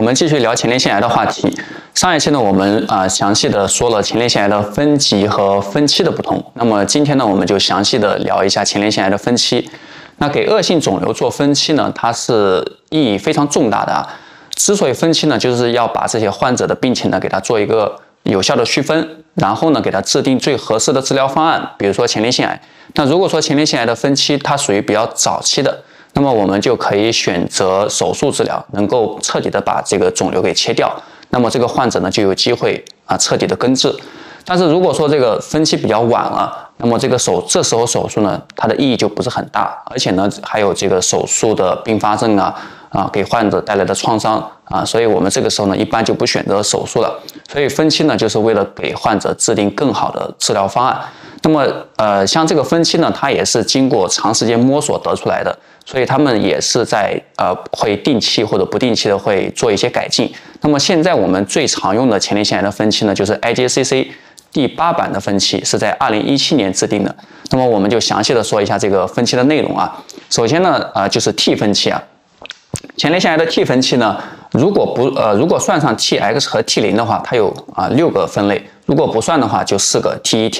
我们继续聊前列腺癌的话题。上一期呢，我们详细的说了前列腺癌的分级和分期的不同。那么今天呢，我们就详细的聊一下前列腺癌的分期。那给恶性肿瘤做分期呢，它是意义非常重大的啊。之所以分期呢，就是要把这些患者的病情呢，给它做一个有效的区分，然后呢，给它制定最合适的治疗方案。比如说前列腺癌，那如果说前列腺癌的分期它属于比较早期的，那么我们就可以选择手术治疗，能够彻底的把这个肿瘤给切掉。那么这个患者呢就有机会彻底的根治。但是如果说这个分期比较晚了，那么这时候手术呢，它的意义就不是很大，而且呢还有这个手术的并发症给患者带来的创伤所以我们这个时候呢一般就不选择手术了。所以分期呢就是为了给患者制定更好的治疗方案。那么像这个分期呢，它也是经过长时间摸索得出来的，所以他们也是在会定期或者不定期的会做一些改进。那么现在我们最常用的前列腺癌的分期呢，就是 IJCC 第8版的分期，是在2017年制定的。那么我们就详细的说一下这个分期的内容啊。首先呢就是 T 分期啊。前列腺癌的 T 分期呢，如果算上 TX 和 T0 的话，它有6个分类；如果不算的话，就4个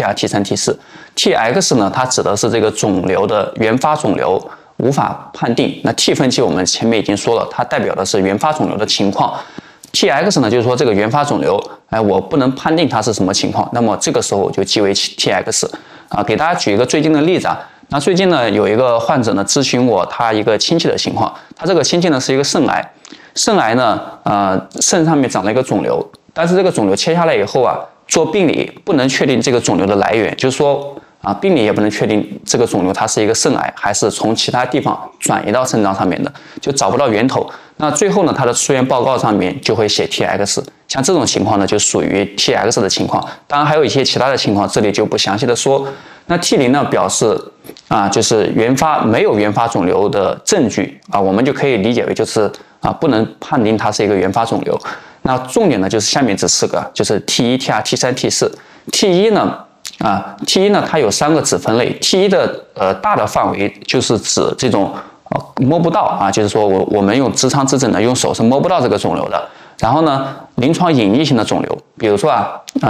T1、T2、T3、T4。TX 呢，它指的是这个肿瘤的原发肿瘤无法判定。那 T 分期我们前面已经说了，它代表的是原发肿瘤的情况。TX 呢，就是说这个原发肿瘤，我不能判定它是什么情况，那么这个时候我就记为 TX 给大家举一个最近的例子啊。那最近呢，有一个患者呢咨询我他一个亲戚的情况，他这个亲戚呢是一个肾癌，肾癌呢肾上面长了一个肿瘤，但是这个肿瘤切下来以后做病理不能确定这个肿瘤的来源，就是说病理也不能确定这个肿瘤它是一个肾癌还是从其他地方转移到肾脏上面的，就找不到源头。那最后呢，他的出院报告上面就会写 TX， 像这种情况呢就属于 TX 的情况。当然还有一些其他的情况，这里就不详细的说。那 T0 呢表示就是没有原发肿瘤的证据我们就可以理解为就是不能判定它是一个原发肿瘤。那重点呢就是下面这4个，就是 T1、T2、T3、T4。T1 呢它有3个子分类。T1 的大的范围就是指这种摸不到就是说我们用直肠指诊呢用手是摸不到这个肿瘤的。然后呢，临床隐匿性的肿瘤，比如说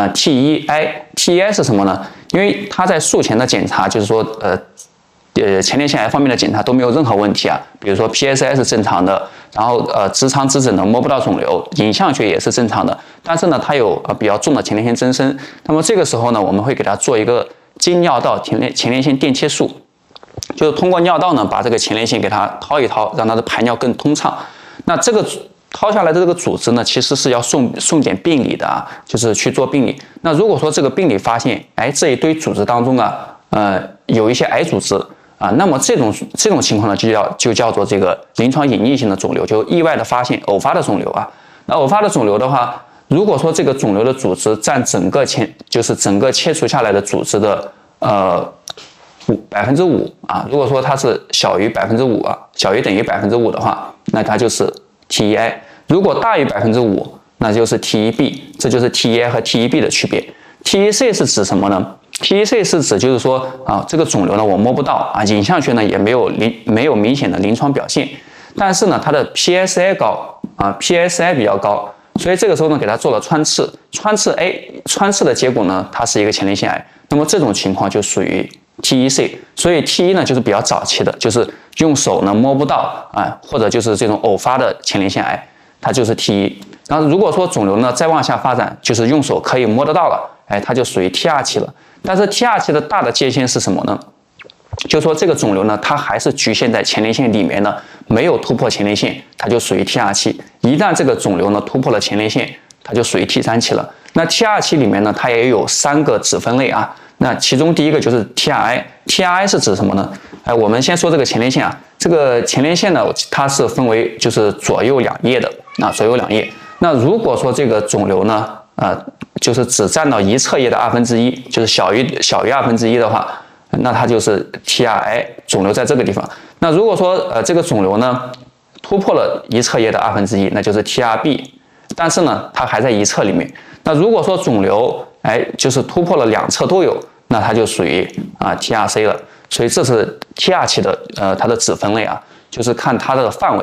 T1I 是什么呢？因为它在术前的检查，就是说前列腺癌方面的检查都没有任何问题比如说 PSA 是正常的，然后直肠指诊呢摸不到肿瘤，影像学也是正常的，但是呢它有比较重的前列腺增生。那么这个时候呢，我们会给它做一个经尿道前列腺电切术，就是通过尿道呢把这个前列腺给它掏一掏，让它的排尿更通畅。那这个掏下来的这个组织呢，其实是要送检病理的就是去做病理。那如果说这个病理发现，这一堆组织当中有一些癌组织那么这种情况呢，就叫做这个临床隐匿性的肿瘤，就意外的发现偶发的肿瘤那偶发的肿瘤的话，如果说这个肿瘤的组织占整个切除下来的组织的5%如果说它是小于5%小于等于5%的话，那它就是T1I， 如果大于5%，那就是 T1B， 这就是 T1I 和 T1B 的区别。T1C 是指什么呢？ T1C 是指就是说这个肿瘤呢我摸不到影像学呢也没有明显的临床表现，但是呢它的 PSA 高PSI 比较高，所以这个时候呢给它做了穿刺的结果呢它是一个前列腺癌，那么这种情况就属于 T1C。 所以 T1 呢就是比较早期的，就是用手呢摸不到或者就是这种偶发的前列腺癌，它就是 T1。 然后如果说肿瘤呢再往下发展，就是用手可以摸得到了它就属于 T2 期了。但是 T2 期的大的界限是什么呢？就是说这个肿瘤呢它还是局限在前列腺里面的，没有突破前列腺，它就属于 T2 期。一旦这个肿瘤呢突破了前列腺，它就属于 T3 期了。那 T2 期里面呢它也有3个子分类那其中第一个就是 TRI 是指什么呢？我们先说这个前列腺这个前列腺呢它是分为就是左右两叶的左右两叶。那如果说这个肿瘤呢就是只占到一侧叶的1/2，就是小于1/2的话，那它就是 TRI 肿瘤在这个地方。那如果说这个肿瘤呢突破了一侧叶的1/2，那就是 TRB， 但是呢它还在一侧里面。那如果说肿瘤就是突破了2侧都有，那它就属于TRC 了。所以这是 T2 期的它的子分类就是看它的范围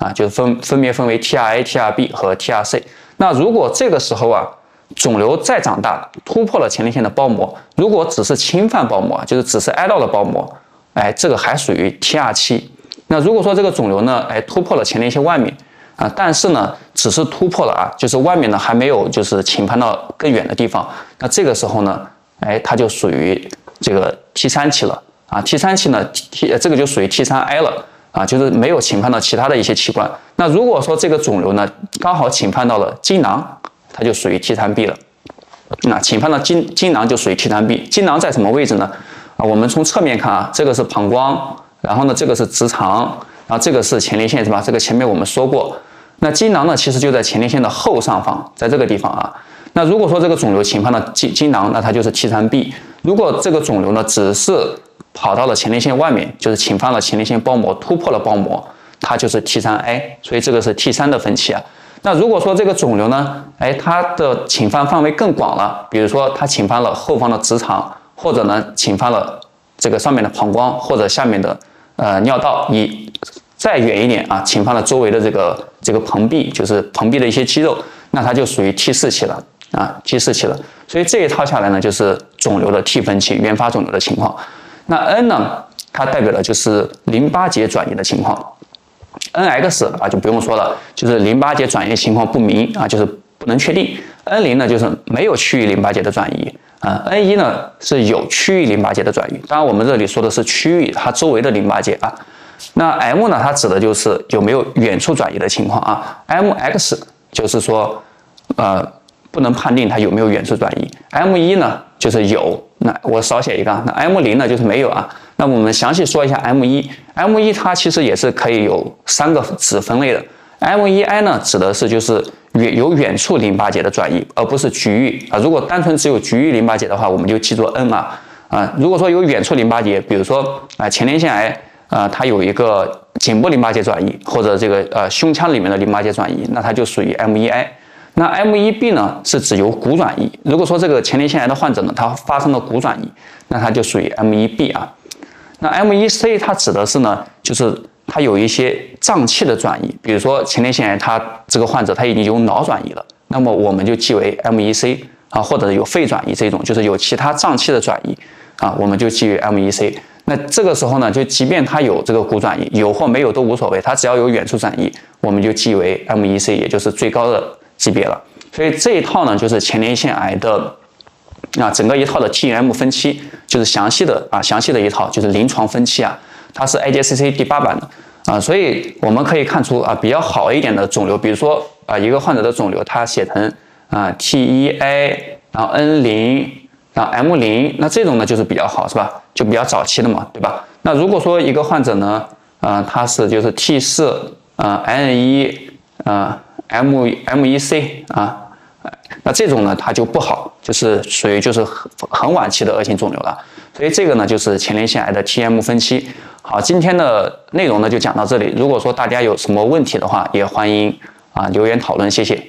啊，就是分别分为 TRA、TRB 和 TRC。那如果这个时候啊，肿瘤再长大，突破了前列腺的包膜，如果只是侵犯包膜，就是只是挨到了包膜，哎，这个还属于 TR7。那如果说这个肿瘤呢，哎，突破了前列腺外面啊，但是呢，只是突破了啊，就是外面呢还没有就是侵犯到更远的地方，那这个时候呢，哎，它就属于这个 T3期了啊。T3期呢，这个就属于 T3I 了啊，就是没有侵犯到其他的一些器官。那如果说这个肿瘤呢，刚好侵犯到了精囊，它就属于 T3B 了。那侵犯到精囊就属于 T3B。精囊在什么位置呢？啊，我们从侧面看啊，这个是膀胱，然后呢，这个是直肠，然后这个是前列腺，是吧？这个前面我们说过。那精囊呢，其实就在前列腺的后上方，在这个地方啊。那如果说这个肿瘤侵犯了精囊，那它就是 T3B。如果这个肿瘤呢，只是跑到了前列腺外面，就是侵犯了前列腺包膜，突破了包膜，它就是 T3I。所以这个是 T3的分期啊。那如果说这个肿瘤呢，哎，它的侵犯范围更广了，比如说它侵犯了后方的直肠，或者呢侵犯了这个上面的膀胱，或者下面的尿道，再远一点啊，侵犯了周围的这个盆壁，就是盆壁的一些肌肉，那它就属于 T4期了啊 ，T4期了。所以这一套下来呢，就是肿瘤的 T 分期，原发肿瘤的情况。那 N 呢，它代表的就是淋巴结转移的情况。NX 啊就不用说了，就是淋巴结转移情况不明啊，就是不能确定。N0呢就是没有区域淋巴结的转移啊，N1呢是有区域淋巴结的转移。当然我们这里说的是区域，它周围的淋巴结啊。那 M 呢，它指的就是有没有远处转移的情况啊。MX 就是说不能判定它有没有远处转移。M1呢就是有，那我少写一个。那 M0呢就是没有啊。那我们详细说一下 M1 它其实也是可以有3个子分类的。M1I 呢指的是就是有远处淋巴结的转移，而不是局域啊。如果单纯只有局域淋巴结的话，我们就记作 N 啊。如果说有远处淋巴结，比如说前列腺癌它有一个颈部淋巴结转移，或者这个胸腔里面的淋巴结转移，那它就属于 M1I。那 M1B 呢是指有骨转移。如果说这个前列腺癌的患者呢，他发生了骨转移，那它就属于 M1B 啊。那 M1C 它指的是呢，就是它有一些脏器的转移，比如说前列腺癌，它这个患者他已经有脑转移了，那么我们就记为 M1C 啊，或者有肺转移这种，就是有其他脏器的转移啊，我们就记为 M1C。那这个时候呢，就即便它有这个骨转移，有或没有都无所谓，它只要有远处转移，我们就记为 M1C， 也就是最高的级别了。所以这一套呢，就是前列腺癌的整个一套的 TM 分期，就是详细的一套，就是临床分期啊，它是 IJCC 第8版的啊，所以我们可以看出比较好一点的肿瘤，比如说一个患者的肿瘤，它写成T1I， 然后 N0， 然后 M0， 那这种呢就是比较好，是吧？就比较早期的嘛，对吧？那如果说一个患者呢，他是就是 T4， N1， M1C 啊。那这种呢，它就不好，就是属于就是很晚期的恶性肿瘤了。所以这个呢，就是前列腺癌的 TM 分期。好，今天的内容呢就讲到这里。如果说大家有什么问题的话，也欢迎留言讨论，谢谢。